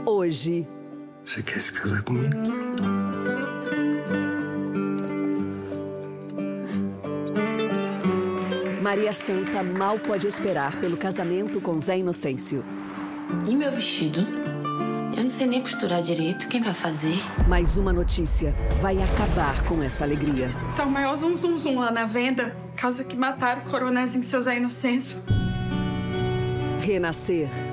hoje. Você quer se casar comigo? Maria Santa mal pode esperar pelo casamento com Zé Inocêncio. E meu vestido? Eu não sei nem costurar direito. Quem vai fazer? Mas uma notícia vai acabar com essa alegria. Tá o maior zum lá na venda. Casa que mataram o coronézinho seu Zé Inocêncio. Renascer